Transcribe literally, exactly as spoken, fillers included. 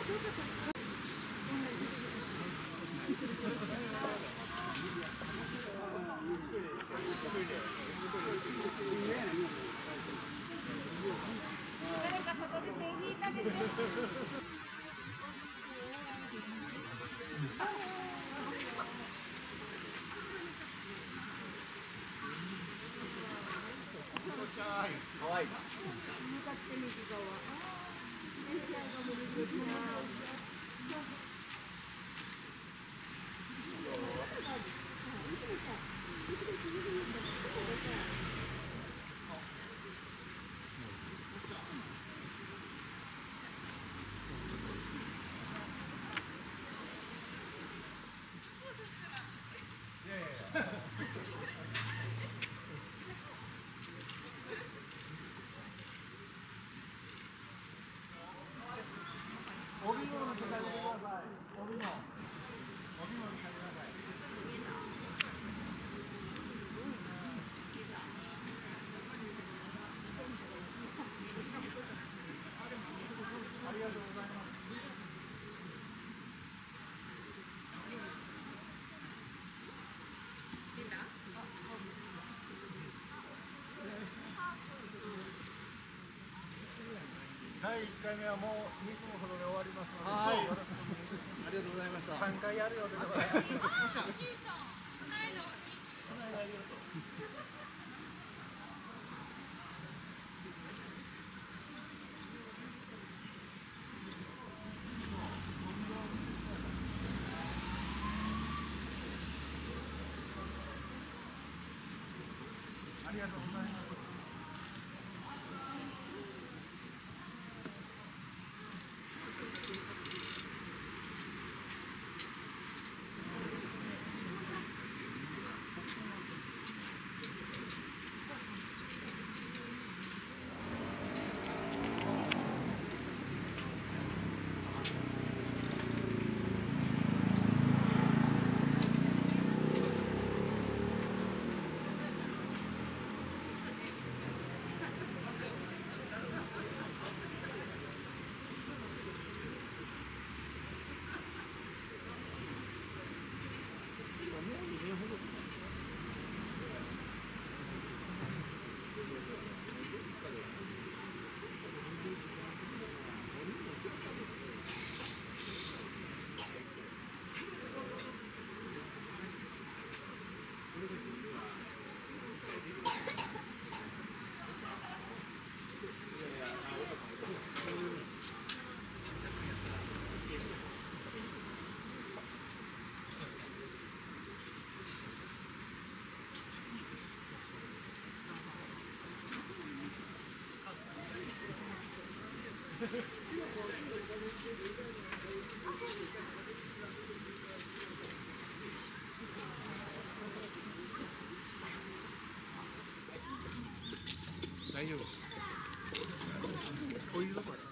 誰か外で手引いてあげて。 かわいい。 向かって右側。電車が無理ですな。 帯物の着てあげてください。帯の。帯物着てあげてください。ありがとうございます。だいいっかいめはもうにふんほどで終わりますので、はい、よろしくお願いします。ありがとうございました。さんかいやるようでございます。ありがとうございます。大丈夫。こういうところ。